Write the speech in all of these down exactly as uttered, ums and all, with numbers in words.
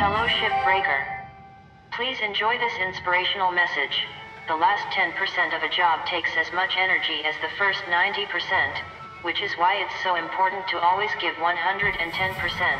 Hello shipbreaker. Please enjoy this inspirational message. The last ten percent of a job takes as much energy as the first ninety percent, which is why it's so important to always give one hundred ten percent.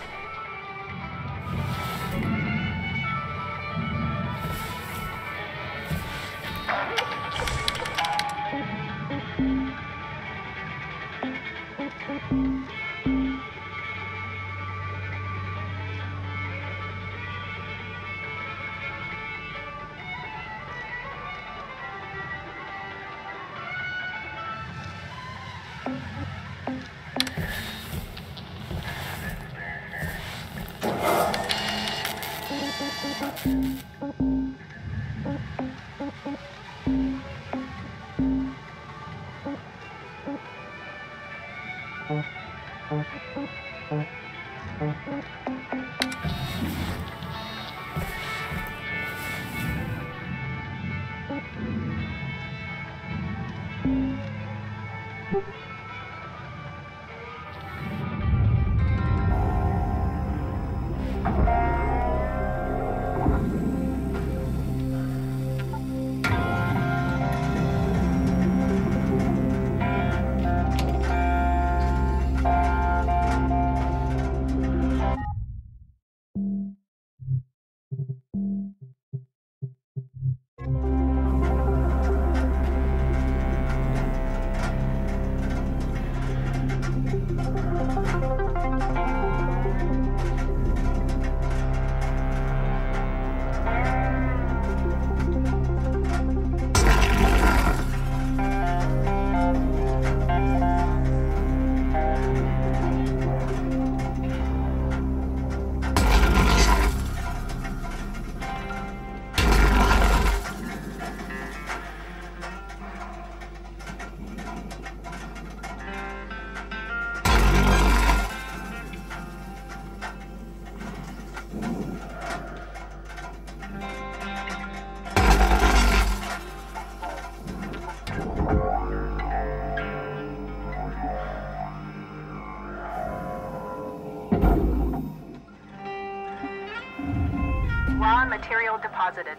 Raw material deposited.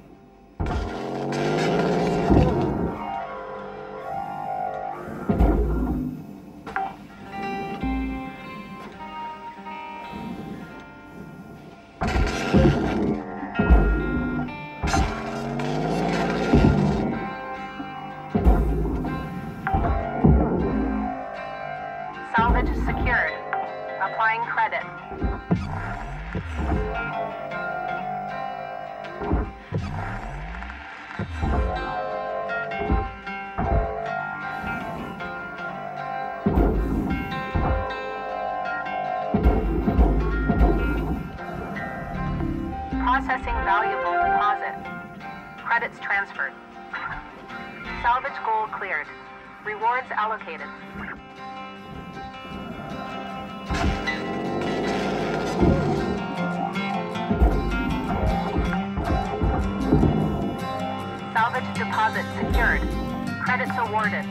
Salvage secured. Applying credit. Processing valuable deposit. Credits transferred. Salvage goal cleared. Rewards allocated. Salvage deposit secured. Credits awarded.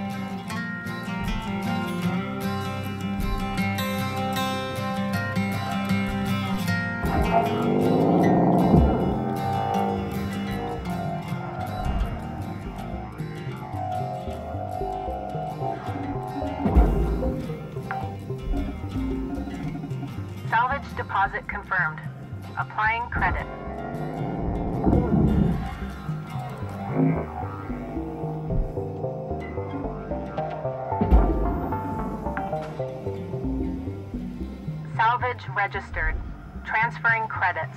Salvage deposit confirmed. Applying credit. Salvage registered. Transferring credits.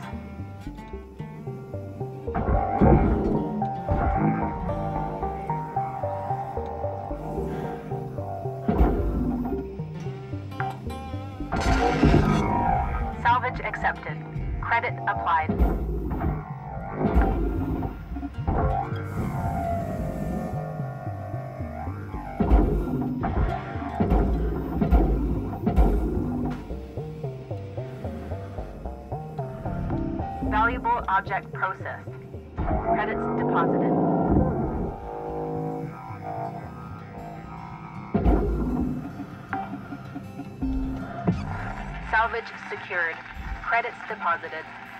Salvage accepted. Credit applied. Valuable object processed. Credits deposited. Salvage secured. Credits deposited.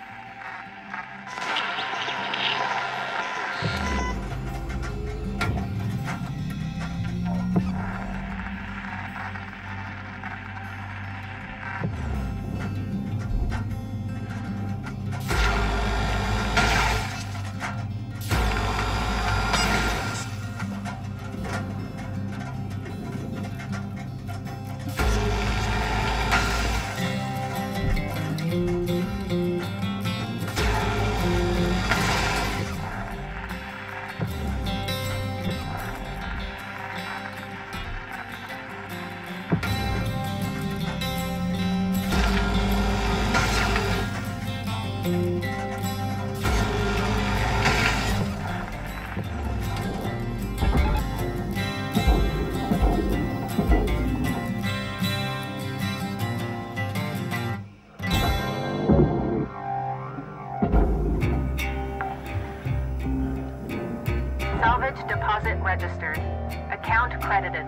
Salvage deposit registered. Account credited.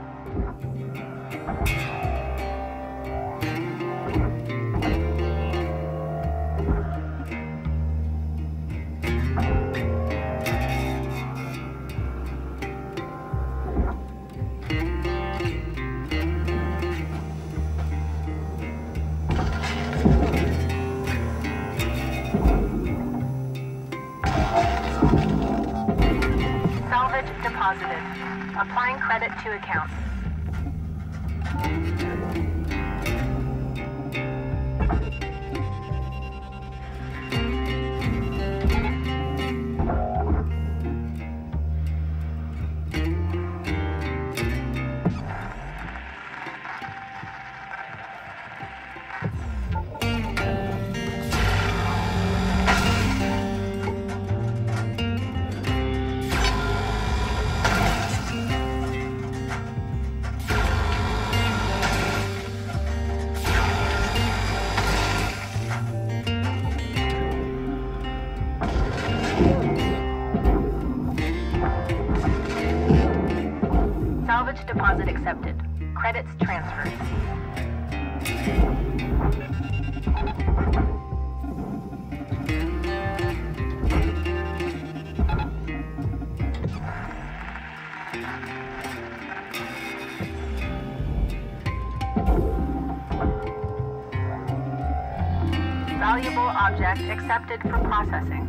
Salvage deposited. Applying credit to account. Salvage deposit accepted. Credits transferred. Valuable object accepted for processing.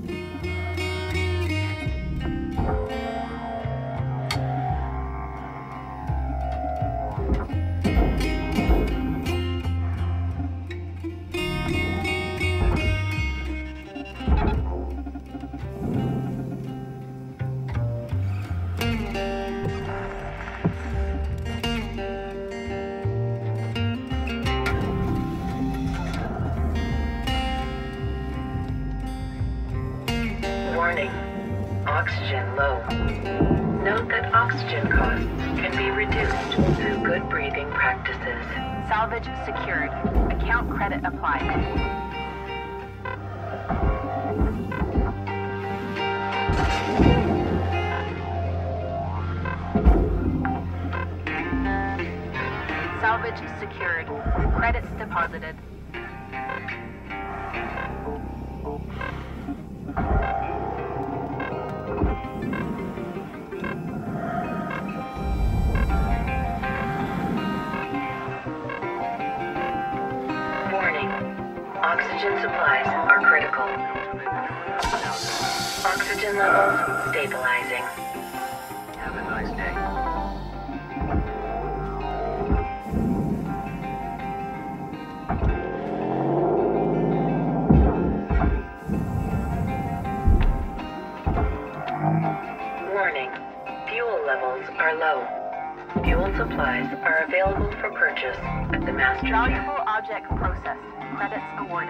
Warning, oxygen low. Note that oxygen costs can be reduced through good breathing practices. Salvage secured. Account credit applied. Salvage secured. Credits deposited. Warning, oxygen supplies are critical. Oxygen levels stabilizing. Have a nice day. Warning, fuel levels are low. Fuel supplies are available for purchase at the master shop. Valuable object processed. Credits awarded.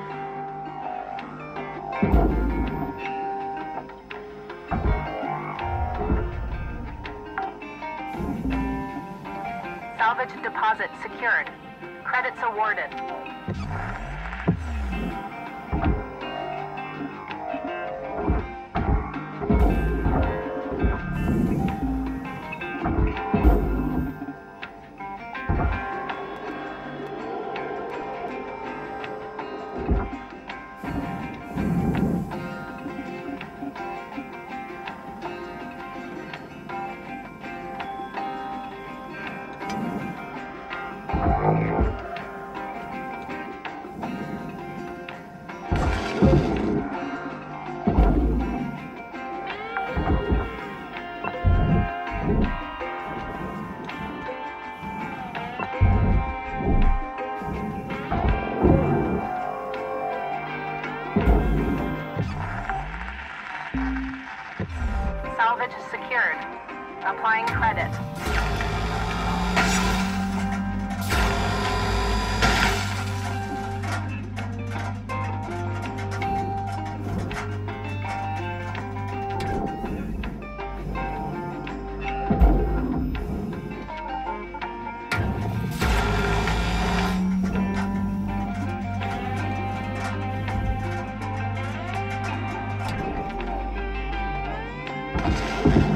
Salvage deposit secured. Credits awarded. Salvage secured. Applying credit. Thank you.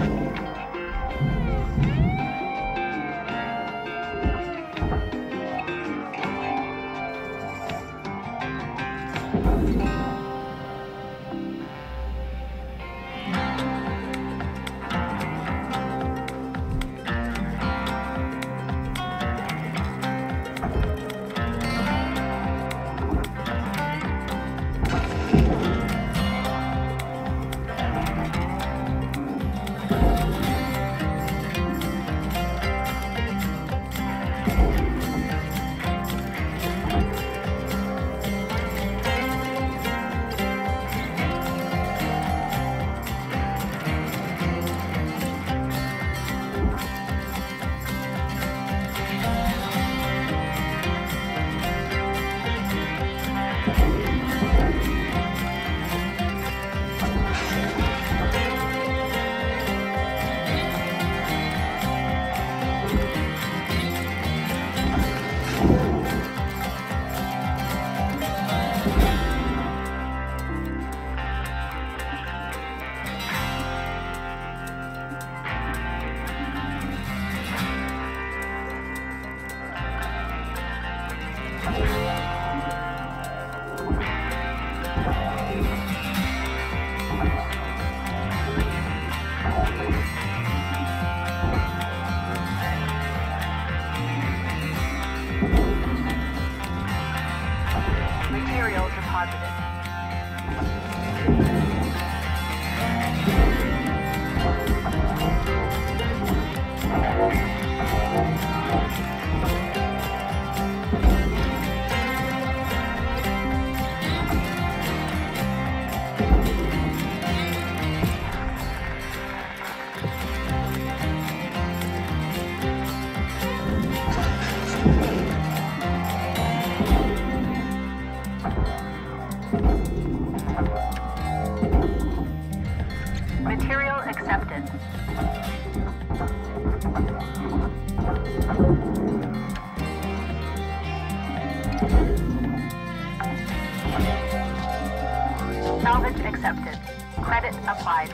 applied.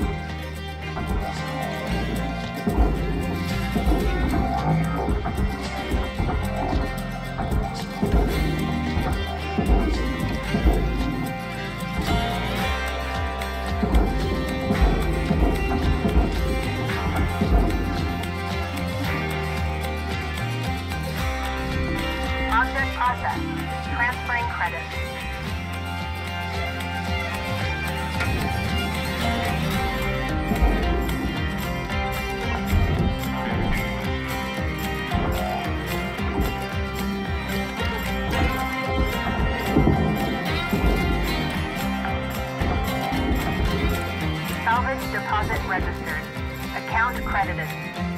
Object processed. Transferring credits. Salvage deposit registered. Account credited.